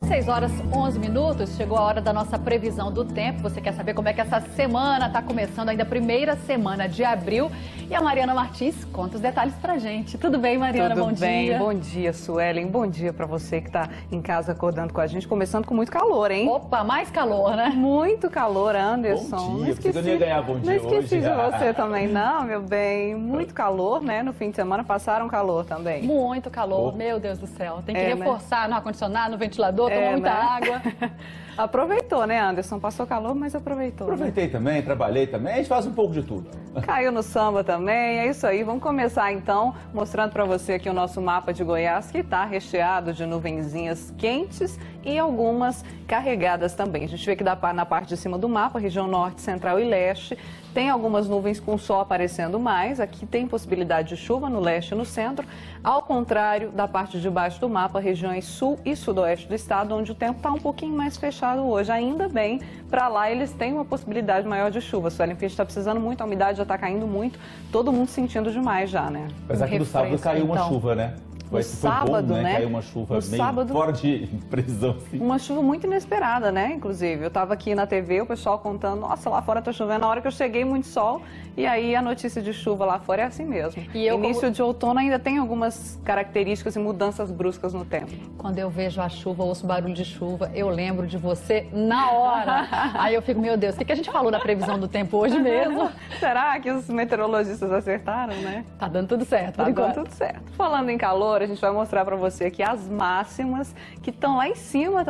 6 horas 11 minutos, chegou a hora da nossa previsão do tempo. Você quer saber como é que essa semana está começando, ainda a primeira semana de abril. E a Mariana Martins conta os detalhes pra gente. Tudo bem, Mariana? Tudo bom bem. dia. Bom dia, Suelen. Bom dia para você que está em casa acordando com a gente, começando com muito calor, hein? Opa, mais calor, né? Muito calor, Anderson. Bom dia, porque eu não ia ganhar bom dia hoje. Não esqueci de você também, não, meu bem. Muito calor, né? No fim de semana passaram calor também. Muito calor, meu Deus do céu. Tem que reforçar, né? No ar-condicionado, no ventilador, tomar muita água. Aproveitou, né, Anderson? Passou calor, mas aproveitou. Aproveitei também, trabalhei também, a gente faz um pouco de tudo. Caiu no samba também, é isso aí. Vamos começar então mostrando para você aqui o nosso mapa de Goiás, que está recheado de nuvenzinhas quentes e algumas carregadas também. A gente vê que na parte de cima do mapa, região norte, central e leste, tem algumas nuvens com sol aparecendo mais. Aqui tem possibilidade de chuva no leste e no centro. Ao contrário da parte de baixo do mapa, regiões sul e sudoeste do estado, onde o tempo está um pouquinho mais fechado hoje. Ainda bem, para lá eles têm uma possibilidade maior de chuva. Suelen, porque a gente está precisando muito, a umidade já está caindo muito, todo mundo sentindo demais já, né? Apesar que no sábado caiu uma chuva, né? No sábado, bom, né? Caiu uma chuva no meio sábado, fora de previsão. Sim. Uma chuva muito inesperada, né? Inclusive, eu estava aqui na TV, o pessoal contando, nossa, lá fora tá chovendo. Na hora que eu cheguei, muito sol. E aí a notícia de chuva lá fora é assim mesmo. Início de outono ainda tem algumas características e mudanças bruscas no tempo. Quando eu vejo a chuva, ouço barulho de chuva, eu lembro de você na hora. Aí eu fico, meu Deus, o que a gente falou da previsão do tempo hoje mesmo? Será que os meteorologistas acertaram, né? Tá dando tudo certo, Tá dando tudo certo. Falando em calor, a gente vai mostrar para você aqui as máximas que estão lá em cima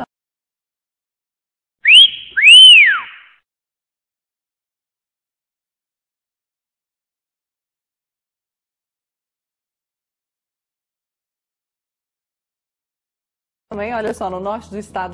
também. Olha só, no norte do estado,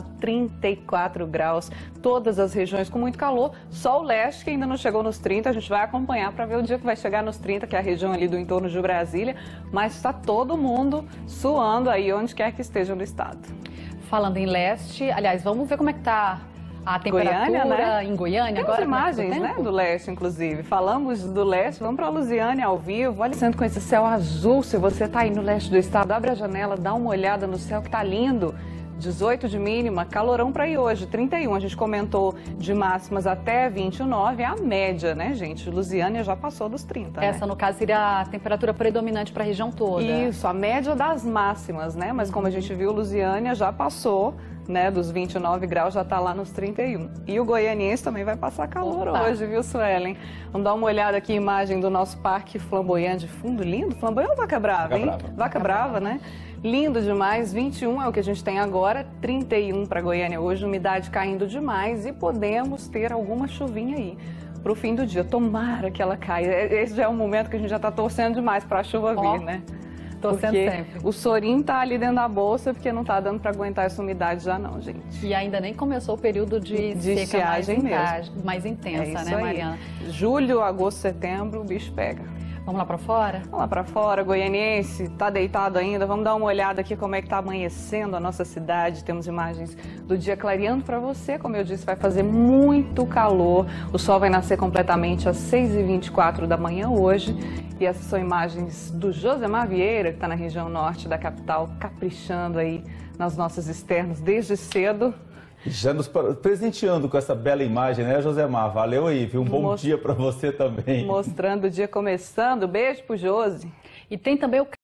34 graus, todas as regiões com muito calor, só o leste que ainda não chegou nos 30, a gente vai acompanhar para ver o dia que vai chegar nos 30, que é a região ali do entorno de Brasília, mas está todo mundo suando aí onde quer que esteja no estado. Falando em leste, aliás, vamos ver como é que tá a temperatura Goiânia, né? em Goiânia. Temos agora. Imagens, né, do leste, inclusive. Falamos do leste, vamos para Lusiânia ao vivo. Olha, sendo com esse céu azul, se você está aí no leste do estado, abre a janela, dá uma olhada no céu que tá lindo. 18 de mínima, calorão para ir hoje, 31. A gente comentou de máximas até 29, é a média, né, gente? Lusiânia já passou dos 30. Essa, no caso, seria a temperatura predominante para a região toda. Isso, a média das máximas, né? Mas como a gente viu, Lusiânia já passou, né, dos 29 graus, já está lá nos 31. E o goianiense também vai passar calor hoje, viu, Suelen? Vamos dar uma olhada aqui, imagem do nosso parque flamboyante de fundo, lindo. Flamboyante ou Vaca Brava, hein? Vaca Brava, né? Lindo demais, 21 é o que a gente tem agora, 31 para Goiânia hoje, umidade caindo demais e podemos ter alguma chuvinha aí para o fim do dia. Tomara que ela caia. Esse já é um momento que a gente já está torcendo demais para a chuva vir, né? Torcendo sempre. O sorinho tá ali dentro da bolsa porque não tá dando para aguentar essa umidade já não, gente. E ainda nem começou o período de seca estiagem mais intensa, né, aí. Mariana? Julho, agosto, setembro, o bicho pega. Vamos lá para fora? Vamos lá para fora, goianiense, tá deitado ainda? Vamos dar uma olhada aqui como é que tá amanhecendo a nossa cidade. Temos imagens do dia clareando para você. Como eu disse, vai fazer muito calor. O sol vai nascer completamente às 6h24 da manhã hoje. E essas são imagens do Josemar Vieira, que está na região norte da capital, caprichando aí nas nossas externas desde cedo. Já nos presenteando com essa bela imagem, né, Josemar? Valeu aí, viu? Um bom dia para você também. Mostrando o dia começando. Beijo pro Josi. E tem também o